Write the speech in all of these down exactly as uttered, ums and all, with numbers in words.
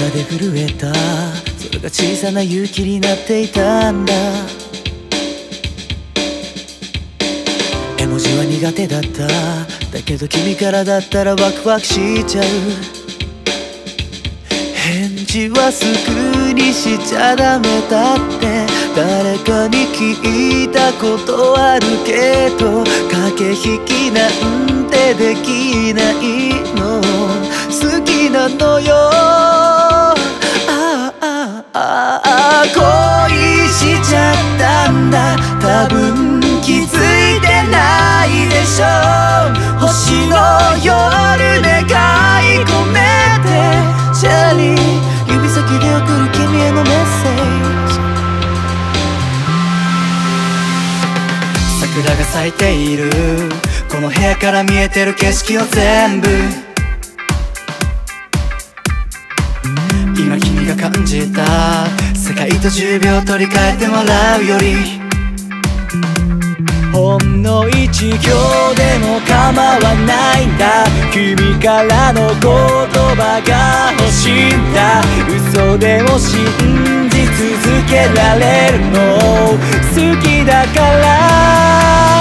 桜で震えたそれが小さな勇気になっていたんだ。絵文字は苦手だった。だけど君からだったらワクワクしちゃう。返事はすぐにしちゃダメだって誰かに聞いたことあるけど、駆け引きなんてできないの。好きなのよ。ああああああ恋しちゃったんだ。多分気づいてないでしょ。星の夜願い込めてチェリー、指先で送る君へのメッセージ。桜が咲いているこの部屋から見えてる景色を全部、今君が感じた世界とじゅうびょう取り替えてもらうより、ほんの一行でも構わないんだ。君からの言葉が欲しいんだ。嘘でも信じ続けられるの好きだから。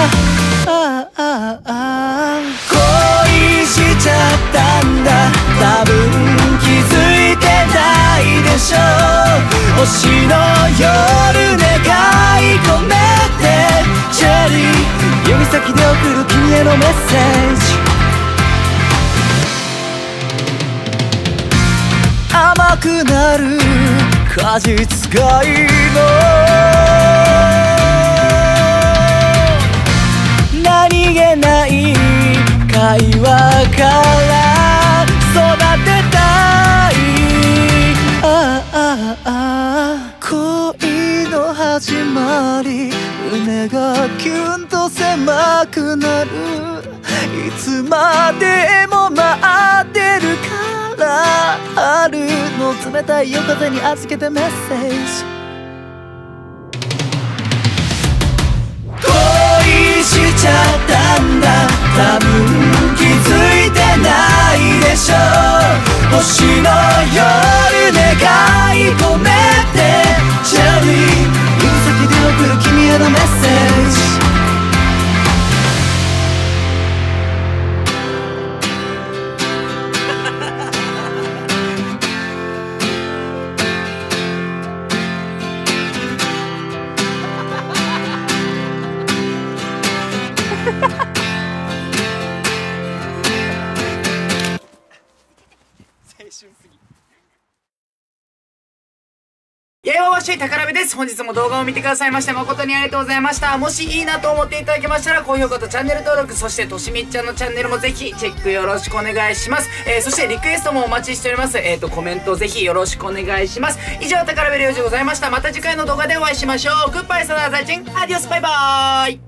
ああああ恋しちゃったんだ。多分気づいてないでしょ。星の夜願い込めてチェリー、指先で送る君へのメッセージ。甘くなる果実がいいの。何気ない会話から育てたい。ああああ恋の始まり、胸がキュンと狭くなる。いつまでも待ってるから春の冷たい夜風に預けてメッセージ。恋しちゃったんだ。多分気づいてないでしょ。星の夜願い込めてチェリー、指先で送る君へのメッセージ。 ややわしい宝部です。本日も動画を見てくださいまして誠にありがとうございました。もしいいなと思っていただけましたら高評価とチャンネル登録、そしてとしみっちゃんのチャンネルもぜひチェックよろしくお願いします。えー、そしてリクエストもお待ちしております。えーとコメントぜひよろしくお願いします。以上宝部亮でございました。また次回の動画でお会いしましょう。グッバイサダーザイチンアディオスバイバーイ。